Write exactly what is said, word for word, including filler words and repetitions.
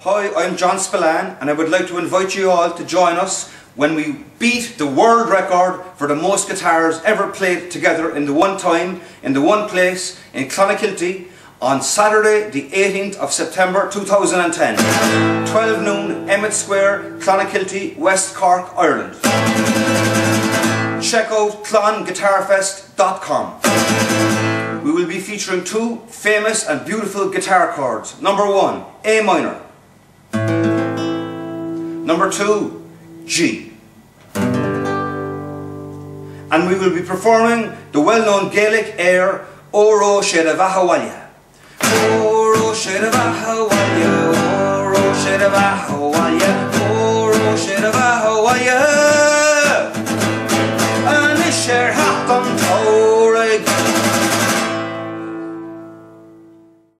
Hi, I'm John Spillane and I would like to invite you all to join us when we beat the world record for the most guitars ever played together in the one time, in the one place, in Clonakilty on Saturday the eighteenth of September two thousand ten. twelve noon, Emmet Square, Clonakilty, West Cork, Ireland. Check out clon guitar fest dot com. We will be featuring two famous and beautiful guitar chords. Number one, A minor. Number two, G. And we will be performing the well-known Gaelic air, O Ro Sheda Vahawalya. O Ro Sheda Vahawalya, O Ro Sheda Vahawalya, O Ro Sheda Vahawalya.